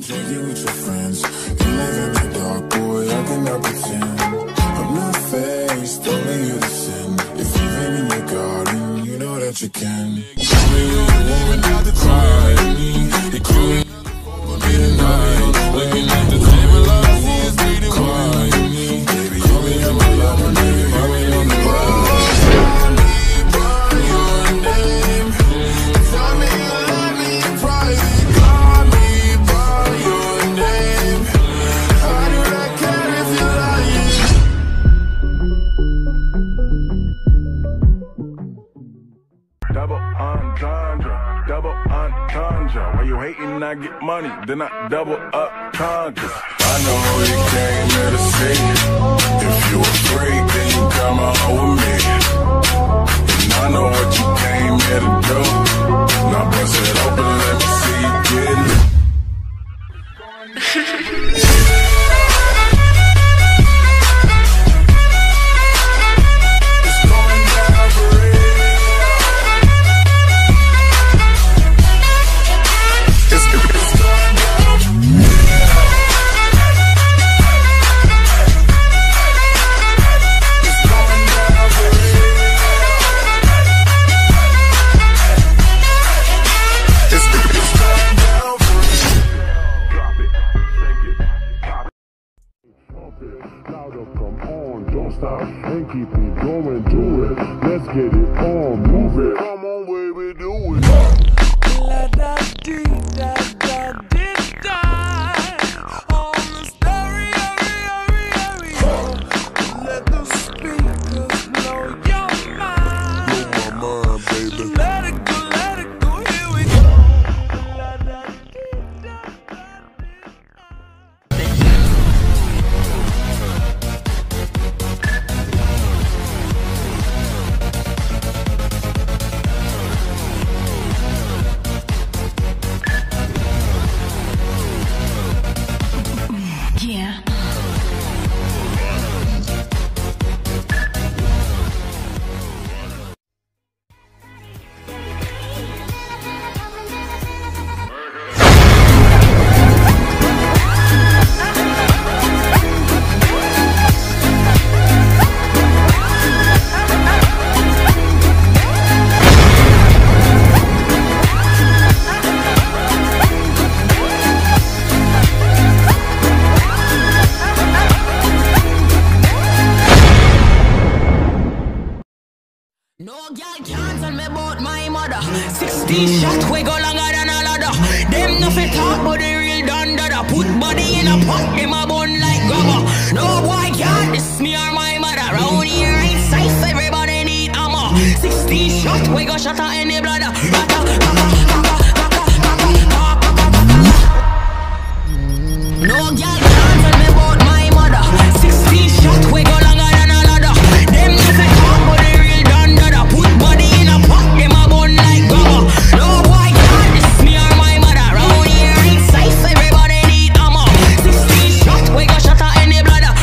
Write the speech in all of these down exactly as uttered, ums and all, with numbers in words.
drinking with your friends. You live in the dark, boy, I cannot pretend. I'm not faced, only you're the sin. If you've been in your garden, you know that you can. Tell me what you want, not to cry at me. You call me for me tonight. Looking at the table, all I see is bleeding. Cry at me, baby, you'll be in my love, and baby, you'll be on the ride. Call me by your name. Tell me you love me in private. Call me by your name. How do I care if you're lying? Double entendre, double entendre. Why you hating? I get money, then I double up conquers. I know you came here to see. If you a freak, then you come on with me. And I know what you came here to do. Now bust it open, let me see you get it. And keep it going, do it. Let's get it on, move it. Come on, baby, do it. La da dee da da dee da. On the stereo, stereo. Let the speakers blow your mind. Blow my mind, baby. Let it go, let it go. Here we go. La da dee da da No girl can't tell me about my mother. Sixteen shots we go longer than a ladder. Them nothing talk but the real done dada. Put body in a pot, them a bun like grabber. No boy can't diss me or my mother. Round here ain't safe, everybody need armor. Sixteen shots we go shatter any bladder. No girl can't tell me about my mother. Sixteen shots we go longer than a ladder. Them nothing talk but the real done dada. Put body in a pot, them a bun like grabber. No boy can't diss me or my mother. Round here ain't safe, everybody need armor. Sixteen shots we go shatter any bladder.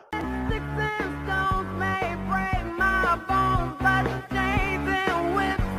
Six stones may break my bones, but chains and whips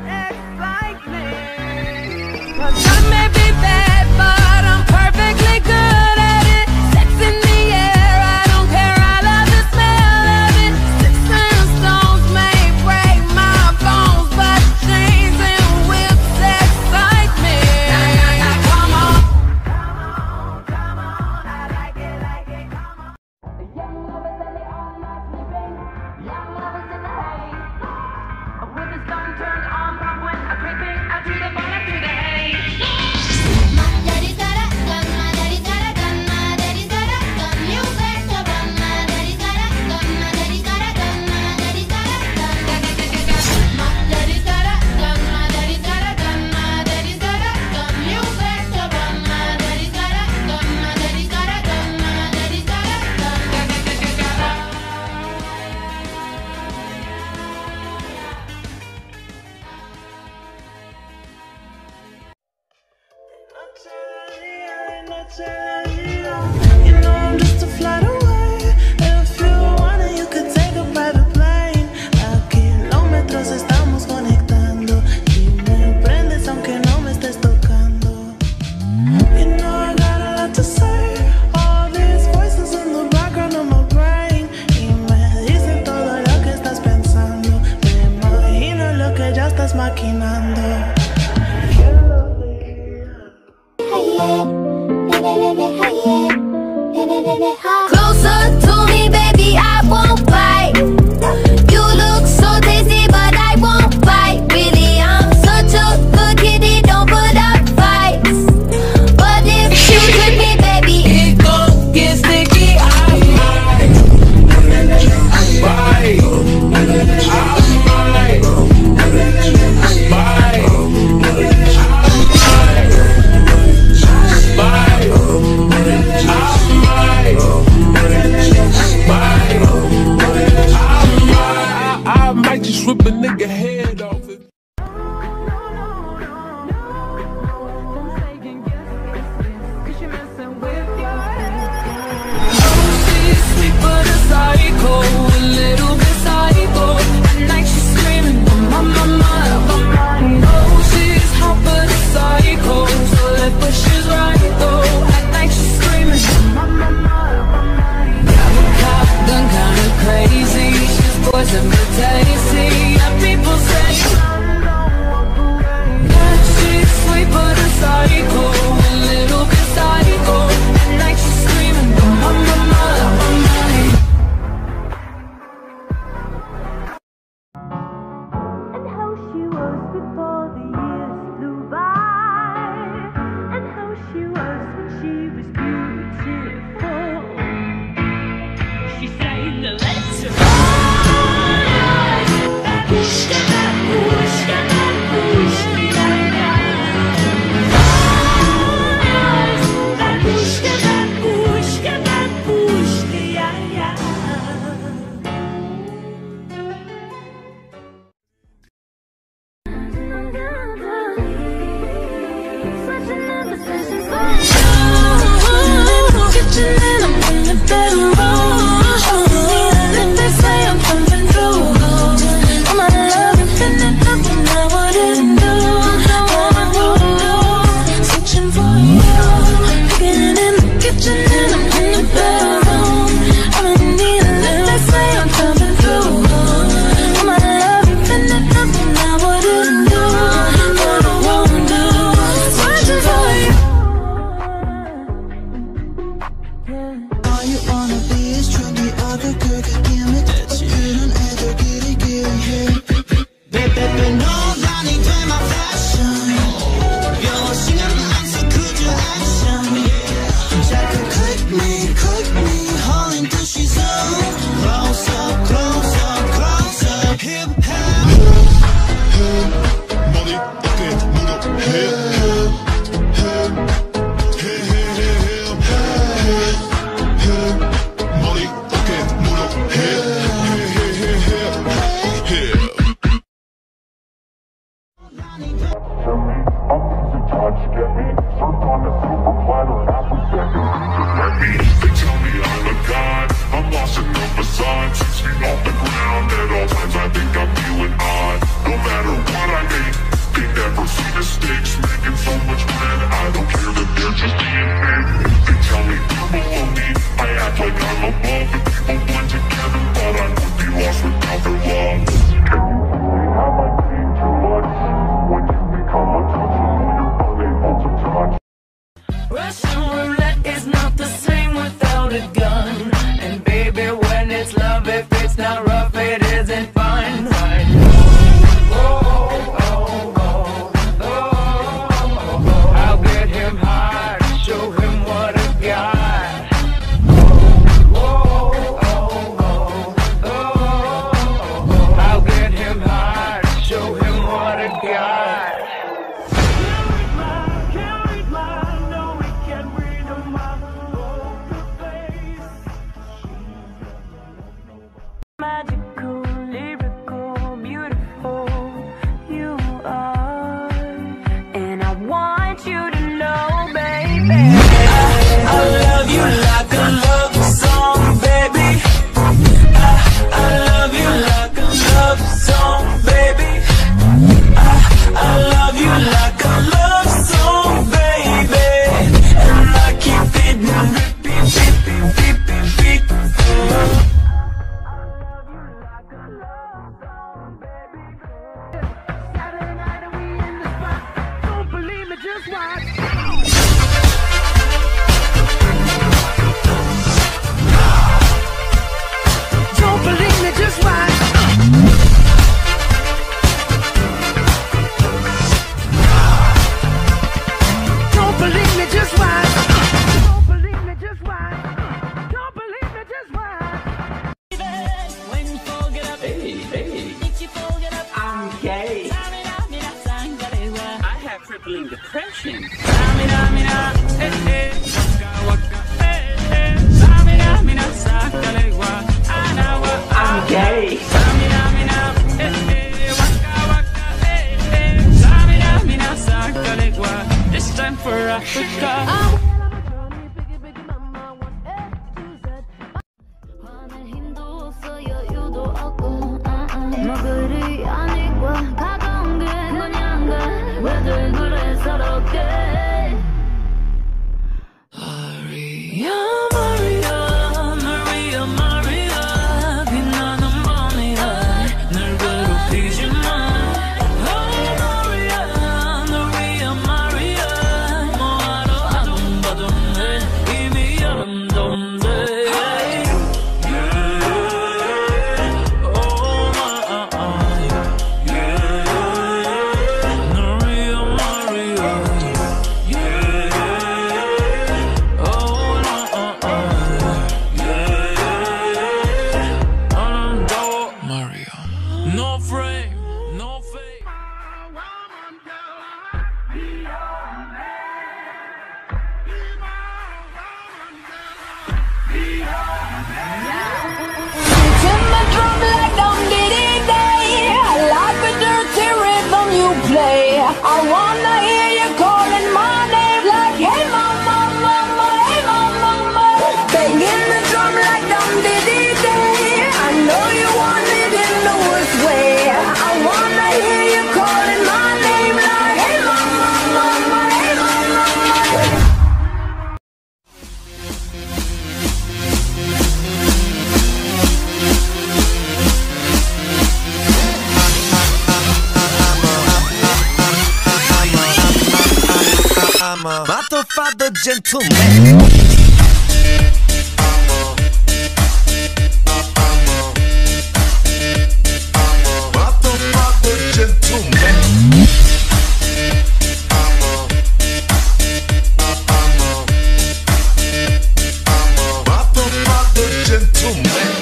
You know I'm just a flight away. If you want it, you could take a private plane. A kilómetros estamos conectando y me prendes aunque no me estés tocando. You know I got a lot to say. All these voices in the background of my brain y me dicen todo lo que estás pensando. Me imagino lo que ya estás maquinando. Closer to me, baby, I won't fight. You look so tasty, but I won't fight. Really, I'm such a good kitty, don't put up fights. But if you with me, baby, It gon' get sticky. I might, I might, I might, might. I might just rip a nigga head off it. Sweet but a psycho, a little bit psycho. At night she's screaming, I'm on my mind, on my mind. Oh, she's hot but a psycho, so left but she's right though. At night she's screaming, I'm on my mind, on my mind. Got a cop gun kinda crazy, she's poison but tasty. Yeah, people say yeah, she's sweet but a psycho, a little bit psycho. At night she's screaming, I'm on my mind, on my mind. And how she was before the years flew by, and how she was when she was beautiful. She sang the letter. Babushka, babushka, babushka, babushka, babushka, babushka, yeah, yeah. All you wanna be is trendy, other girl could give me 그런 애들끼리 기회해 Baby, 너만이 돼 my fashion 여 신경 안 써 그저 action 자꾸 click me, click me all into she zone Close up, close up, close up Hip hop 머리 어깨 무릎 힙 머리 어깨 무릎 Russian roulette is not the same without a gun. And baby, when it's love, if it's not rough, it isn't fun. Right? Oh, oh, oh, oh. I'll get him hard, show him what I got. Oh, oh, oh, oh. I'll get him hard, show him what I got. Magical, lyrical, beautiful you are. And I want you to know, baby, I getting depression. Samina, mina, eh, eh, waka, waka, eh, eh. Samina, mina, sakalegwa, anawa, I'm gay. Samina, mina, eh, eh, waka, waka, eh, eh. Samina, mina, sakalegwa. This time for Africa. 먹으리 아니고 가까운 게 뭐냐가 왜들 그래 서럽게 Maria, Maria, Maria, Maria 빛나는 밤이야 날 괴롭히지 마 Maria, Maria, Maria 뭐하러 아둥바둥 해 이미 여름동데 No frame, no fake. Turn my drum like dum diddy day. I like the dirty rhythm you play. I wanna hear you calling my name like hey mama, mama, hey mama, mama. Banging the drum like dum diddy day. I know you want it in the worst way. I wanna hear you calling my name like hey mama, mama, hey mama, mama. I'm a motherfucker gentleman. Motherfucker gentleman. Motherfucker gentleman.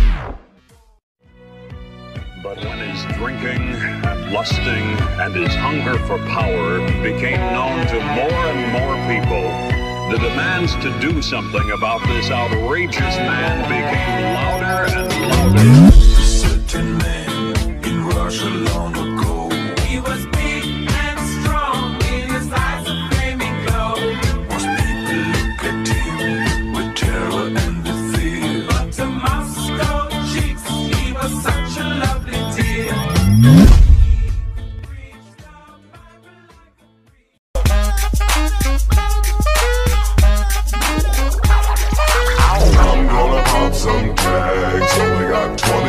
But when his drinking, lusting, and his hunger for power became known to more and more people, the demands to do something about this outrageous man became louder and louder. A certain man in Russia long ago. He was big and strong in his eyes of flaming glow. Most people look at him with terror and with fear. But to Moscow cheeks, he was such a lovely dear. I'm gonna pop some tags. Only got twenty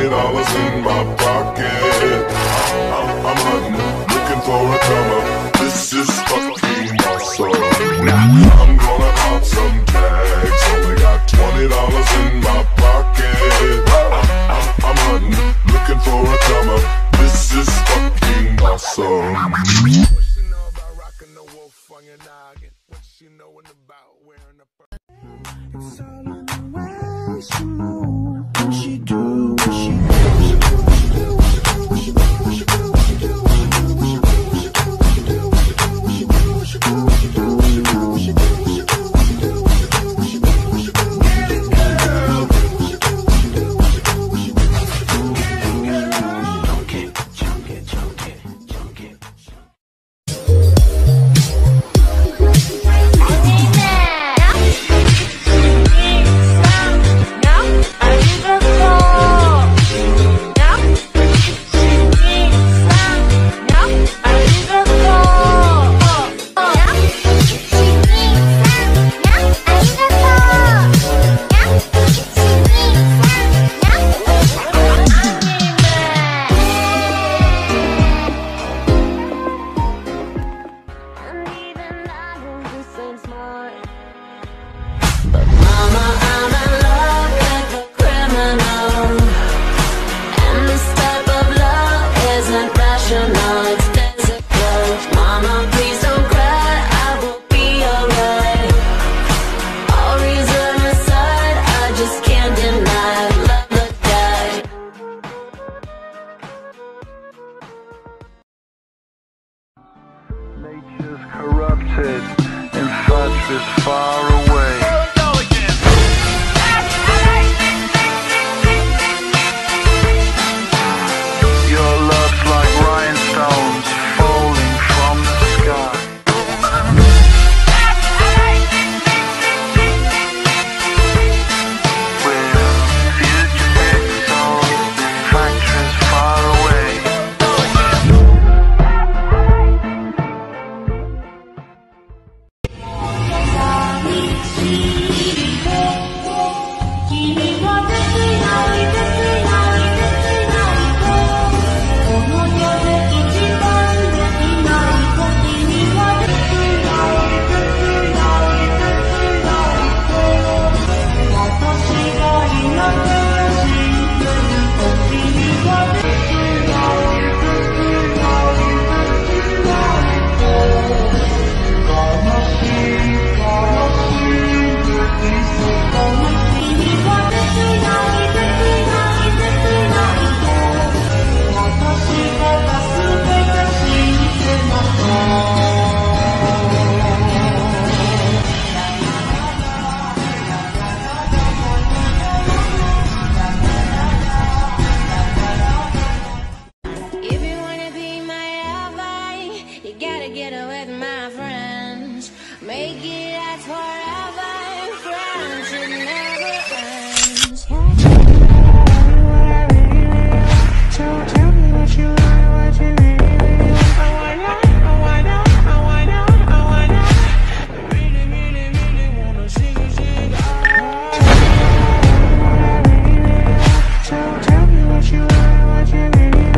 is far away. Your love's like rhinestones falling from the sky. With future pixels, factories far away. If you wanna be my lover, you gotta get with my friends. Make it last forever. Friendship never ends. So tell me what you want, what you really want. I wanna, I wanna, I wanna, I wanna. I really, really, really wanna see you sing. So tell me what you want, what you really want.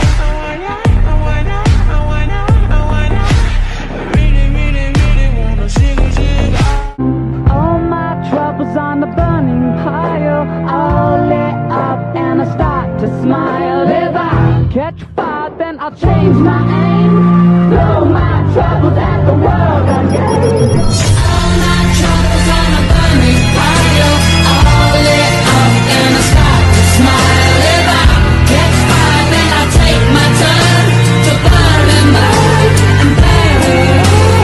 All my troubles on the burning pile, I'll lit up and I start to smile. If I catch fire, then I'll change my aim. Throw my troubles at the world again. All my troubles on a burning pile, all lit up and I start to smile. If I catch fire, then I'll take my turn to burn and burn and burn.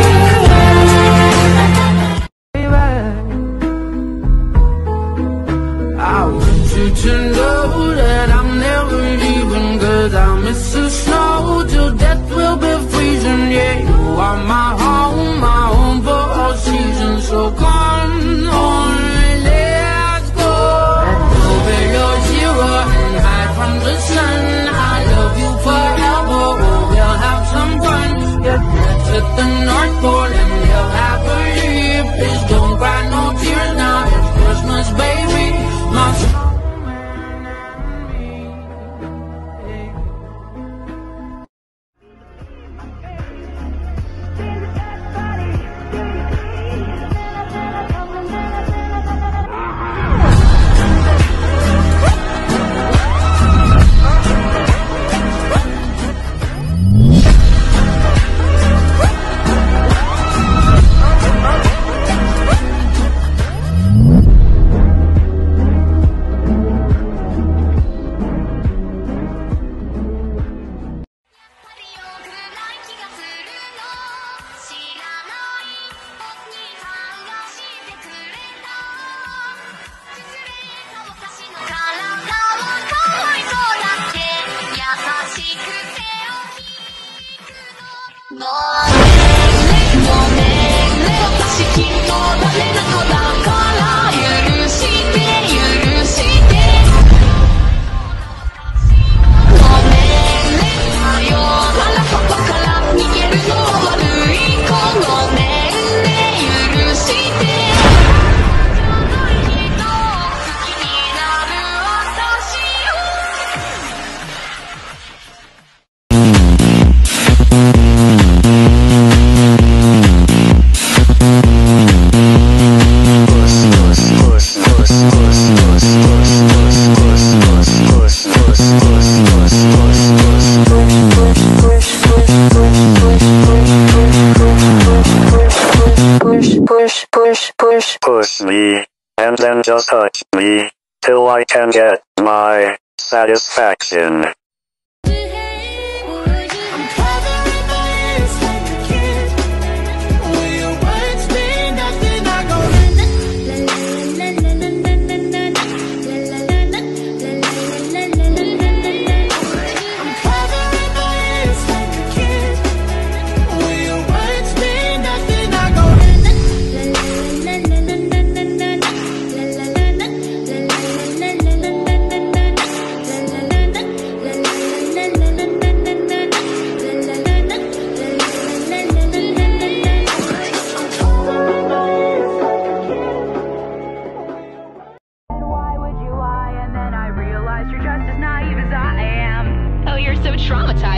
I want you to know that I'm never leaving, 'cause I miss the snow till death will be freezing. Yeah, you are my home, my home for all seasons. So come on, let's go. Go below zero and hide from the sun. I love you forever, oh, we'll have some fun. Yeah, let's hit the North Pole and we'll have a leave. Please don't cry no tears now, it's Christmas, baby. My Push me, and then just touch me, till I can get my satisfaction. I'm covering my ears like a kid. Will your words mean nothing?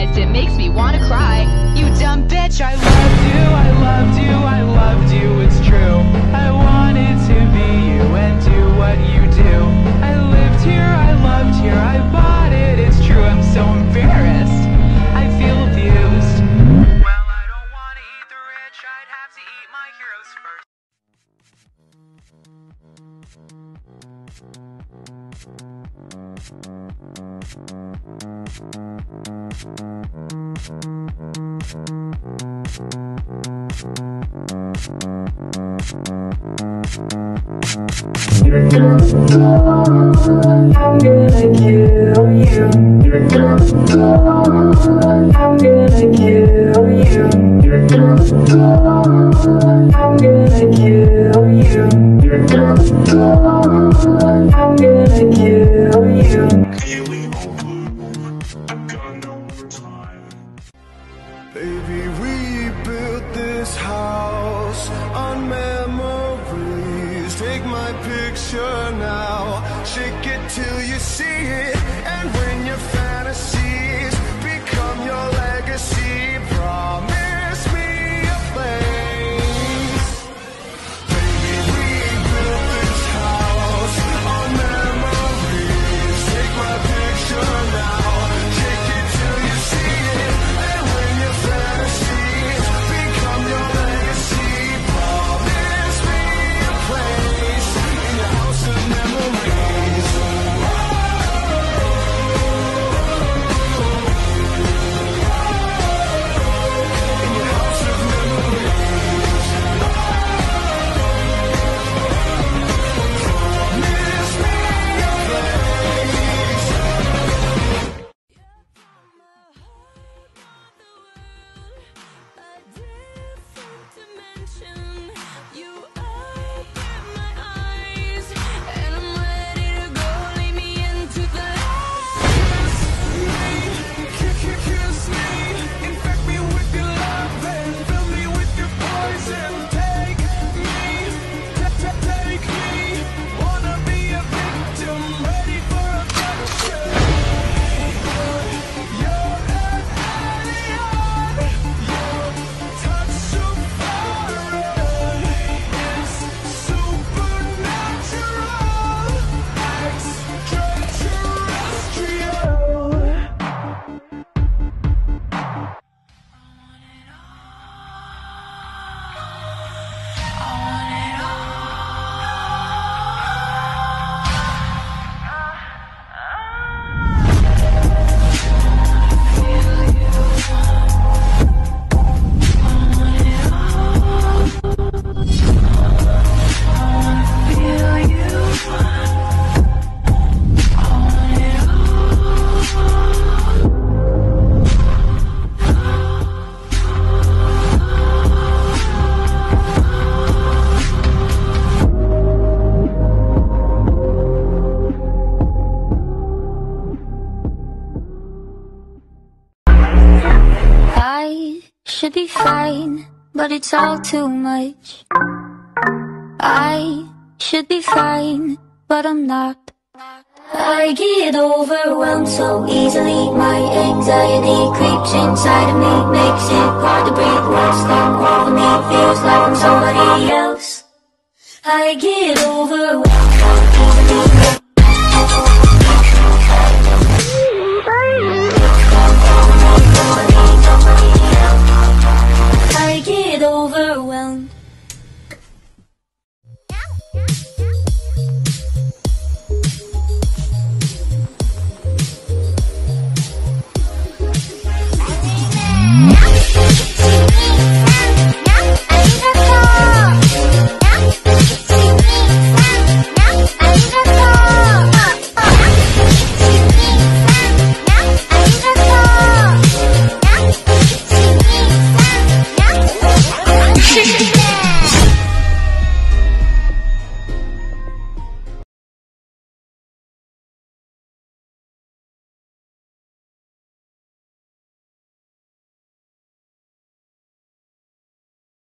realized it makes me wanna cry. You dumb bitch, I loved you, I loved you, I loved you, it's true. I wanted to be you and do what you do. I lived here, I loved here, I bought it, it's true. I'm so embarrassed, I feel abused. Well, I don't wanna eat the rich, I'd have to eat my heroes first. I'm gonna kill you. I'm gonna kill you. I'm gonna kill you. I'm gonna kill you. Baby, we built this house on memories. Take my picture now, shake it till you see it. And when your fantasies become your legacy, promise me a place. Baby, we built this house on memories. Take my picture now, shake it till you see it. And when your fantasies become your legacy, promise me a place in your house of memories. In your house of memories. Promise me a place. Kiss me, infect me with your love and fill me with your poison. Take me, take me, wanna be a victim, ready for affection. You're an alien, your touch so foreign, it's supernatural, extraterrestrial. I should be fine, but it's all too much. I should be fine, but I'm not. I get overwhelmed so easily. My anxiety creeps inside of me, makes it hard to breathe. Words come over me, feels like I'm somebody else. I get overwhelmed so easily.